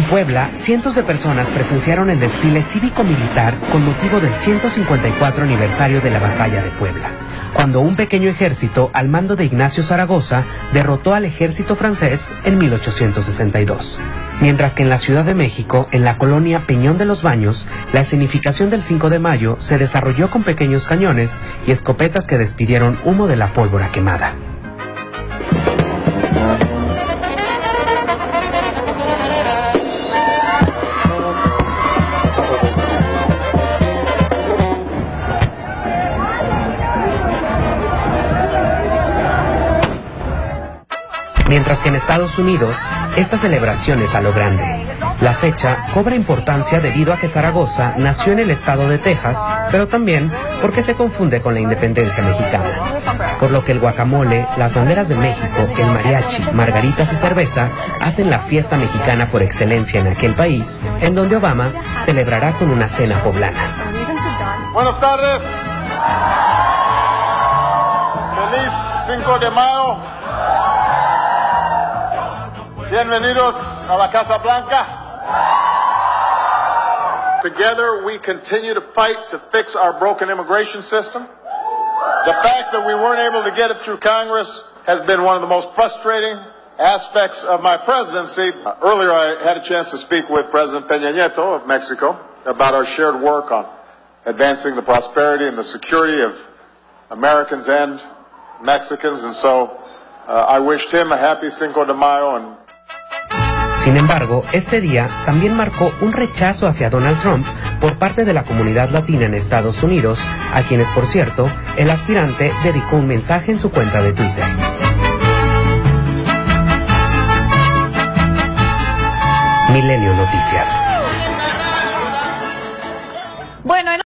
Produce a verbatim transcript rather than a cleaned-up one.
Puebla, cientos de personas presenciaron el desfile cívico-militar con motivo del ciento cincuenta y cuatro aniversario de la Batalla de Puebla, cuando un pequeño ejército al mando de Ignacio Zaragoza derrotó al ejército francés en mil ochocientos sesenta y dos. Mientras que en la Ciudad de México, en la colonia Peñón de los Baños, la escenificación del cinco de mayo se desarrolló con pequeños cañones y escopetas que despidieron humo de la pólvora quemada. Mientras que en Estados Unidos, esta celebración es a lo grande. La fecha cobra importancia debido a que Zaragoza nació en el estado de Texas, pero también porque se confunde con la independencia mexicana. Por lo que el guacamole, las banderas de México, el mariachi, margaritas y cerveza hacen la fiesta mexicana por excelencia en aquel país, en donde Obama celebrará con una cena poblana. Buenas tardes. Feliz cinco de mayo. Bienvenidos a la Casa Blanca. Together we continue to fight to fix our broken immigration system. The fact that we weren't able to get it through Congress has been one of the most frustrating aspects of my presidency. Uh, earlier I had a chance to speak with President Peña Nieto of Mexico about our shared work on advancing the prosperity and the security of Americans and Mexicans, and so uh, I wished him a happy Cinco de Mayo. And Sin embargo, este día también marcó un rechazo hacia Donald Trump por parte de la comunidad latina en Estados Unidos, a quienes, por cierto, el aspirante dedicó un mensaje en su cuenta de Twitter. Milenio Noticias. Bueno, en